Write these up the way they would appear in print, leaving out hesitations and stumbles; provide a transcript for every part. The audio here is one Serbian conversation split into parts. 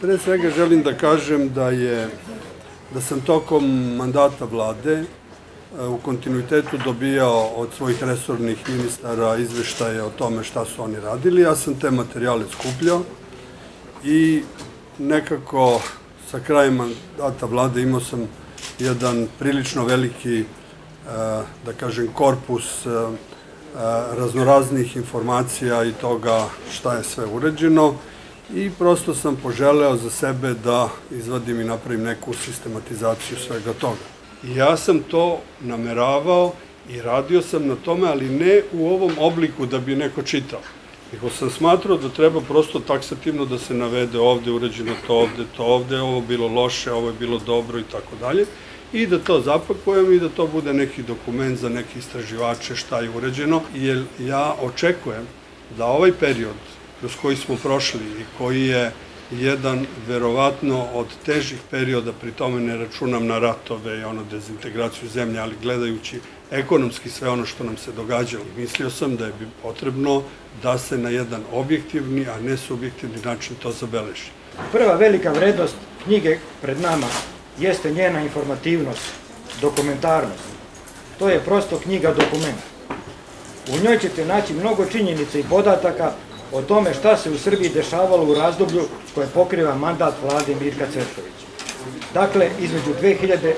Pre svega želim da kažem da sam tokom mandata vlade u kontinuitetu dobijao od svojih resornih ministara izveštaje o tome šta su oni radili. Ja sam te materijale skupljao i nekako sa krajem mandata vlade imao sam jedan prilično veliki, da kažem, korpus raznoraznih informacija i toga šta je sve urađeno i prosto sam poželeo za sebe da izvadim i napravim neku sistematizaciju svega toga. I ja sam to nameravao i radio sam na tome, ali ne u ovom obliku da bi neko čitao. Nego sam smatrao da treba prosto taksativno da se navede ovde urađeno to ovde, ovo bilo loše, ovo je bilo dobro i tako dalje. I da to zapakujem i da to bude neki dokument za neke istraživače šta je urađeno. Jer ja očekujem da ovaj period kroz koji smo prošli i koji je jedan verovatno od težih perioda, pri tome ne računam na ratove i dezintegraciju zemlje, ali gledajući ekonomski sve ono što nam se događalo, mislio sam da je potrebno da se na jedan objektivni, a ne subjektivni način to zabeleži. Prva velika vrednost knjige pred nama jeste njena informativnost, dokumentarnost. To je prosto knjiga dokument. U njoj ćete naći mnogo činjenica i podataka o tome šta se u Srbiji dešavalo u razdoblju koje pokriva mandat vlade Mirka Cvetkovića. Dakle, između 2008.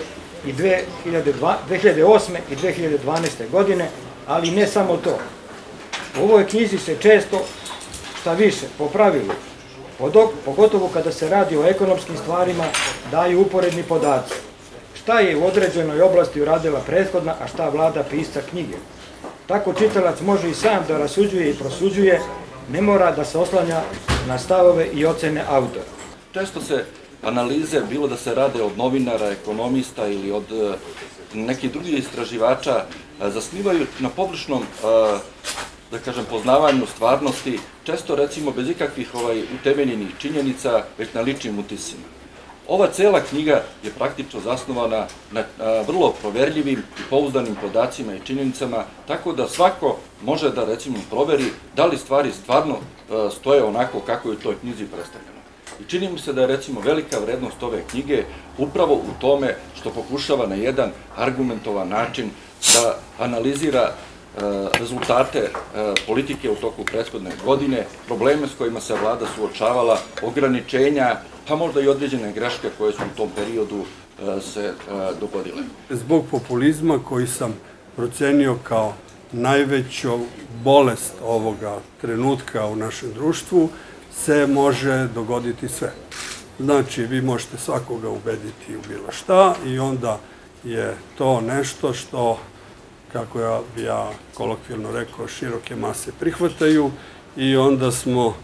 i 2012. godine, ali ne samo to. U ovoj knjizi se često, šta više, po pravilu, pogotovo kada se radi o ekonomskim stvarima, daju uporedni podaci. Šta je u određenoj oblasti uradila prethodna, a šta vlada pisca knjige. Tako čitalac može i sam da rasuđuje i prosuđuje, ne mora da se oslanja na stavove i ocene autora. Često se analize, bilo da se rade od novinara, ekonomista ili od nekih drugih istraživača, zasnivaju na površnom, da kažem, poznavanju stvarnosti, često recimo bez ikakvih utemeljenih činjenica, već na ličnim utiscima. Ova cela knjiga je praktično zasnovana na vrlo proverljivim i pouzdanim podacima i činjenicama, tako da svako može da recimo proveri da li stvari stvarno stoje onako kako je u toj knjizi predstavljeno. I čini mi se da je recimo velika vrednost ove knjige upravo u tome što pokušava na jedan argumentovan način da analizira rezultate politike u toku prethodne godine, probleme s kojima se vlada suočavala, ograničenja, pa možda i određene greške koje su u tom periodu se dogodile. Zbog populizma koji sam procenio kao najveću bolest ovoga trenutka u našem društvu se može dogoditi sve. Znači, vi možete svakoga ubediti u bilo šta i onda je to nešto što, kako bi ja kolokvijalno rekao, široke mase prihvataju i onda smo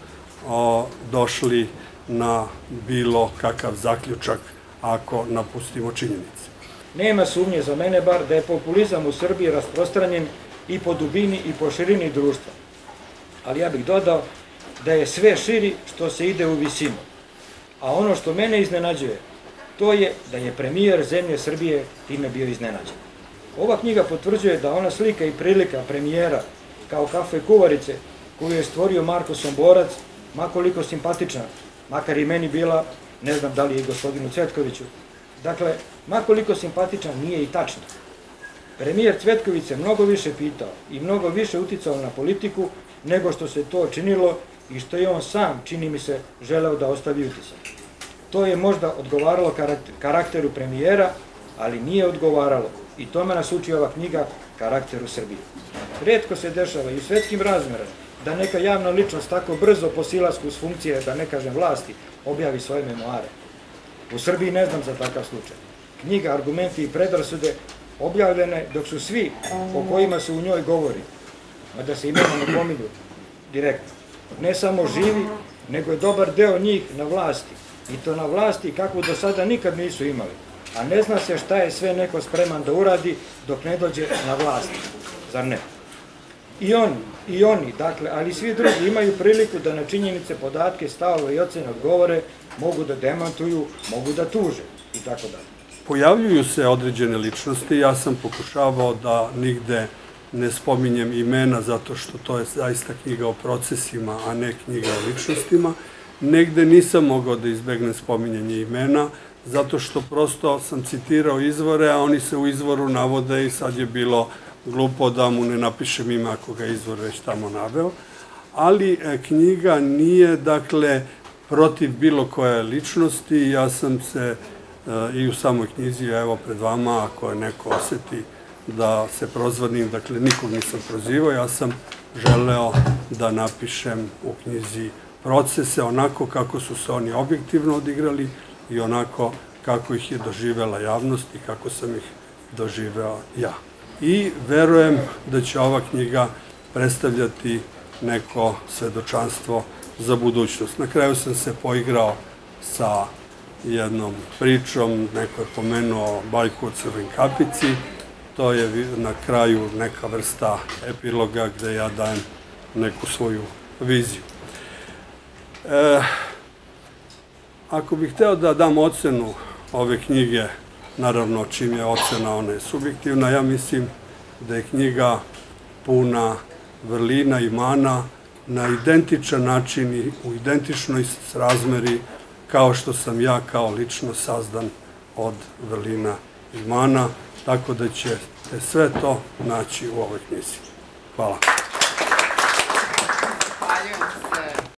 došli na bilo kakav zaključak ako napustimo činjenice. Nema sumnje za mene bar da je populizam u Srbiji rasprostranjen i po dubini i po širini društva. Ali ja bih dodao da je sve širi što se ide u visinu. A ono što mene iznenađuje, to je da je premijer zemlje Srbije time bio iznenađen. Ova knjiga potvrđuje da ona slika i prilika premijera kao kafe kuvarice koju je stvorio Marko Somborac, makoliko simpatična, makar i meni bila, ne znam da li je i gospodinu Cvetkoviću, dakle, makoliko simpatična nije i tačna. Premijer Cvetković se mnogo više pitao i mnogo više uticao na politiku nego što se to činilo i što je on sam, čini mi se, želeo da ostavi utisak. To je možda odgovaralo karakteru premijera, ali nije odgovaralo, i tome nas uči ova knjiga, karakteru Srbije. Retko se dešava i u svetskim razmerama da neka javna ličnost tako brzo po silasku s funkcije, da ne kažem vlasti, objavi svoje memoare. U Srbiji ne znam za takav slučaj. Knjiga, argumenti i predrasude objavljene dok su svi o kojima se u njoj govori, a da se imena ne pominju direktno, ne samo živi, nego je dobar deo njih na vlasti. I to na vlasti kakvu do sada nikad nisu imali. A ne zna se šta je sve neko spreman da uradi dok ne dođe na vlast. Zar ne? I oni, dakle, ali svi drugi imaju priliku da na činjenice, podatke, stavove i ocene odgovore, mogu da demantuju, mogu da tuže i tako dalje. Pojavljuju se određene ličnosti, ja sam pokušavao da nigde ne spominjem imena zato što to je zaista knjiga o procesima, a ne knjiga o ličnostima. negde nisam mogao da izbegnem spominjanje imena, zato što prosto sam citirao izvore, a oni se u izvoru navode i sad je bilo glupo da mu ne napišem ime ako ga izvor već tamo naveo. Ali knjiga nije, dakle, protiv bilo koje ličnosti. Ja sam se i u samoj knjizi, evo pred vama, ako je neko oseti da se prozvanim, dakle, nikog nisam prozivao, ja sam želeo da napišem u knjizi procese onako kako su se oni objektivno odigrali i onako kako ih je doživela javnost i kako sam ih doživeo ja. I verujem da će ova knjiga predstavljati neko svedočanstvo za budućnost. Na kraju sam se poigrao sa jednom pričom, neko je pomenuo bajku o Crvenoj kapici, to je na kraju neka vrsta epiloga gde ja dajem neku svoju viziju. Ako bih hteo da dam ocenu ove knjige, naravno čim je ocena, ona je subjektivna, ja mislim da je knjiga puna vrlina i mana na identičan način i u identičnoj srazmeri kao što sam ja kao lično sazdan od vrlina i mana, tako da ćete sve to naći u ovoj knjizi. Hvala.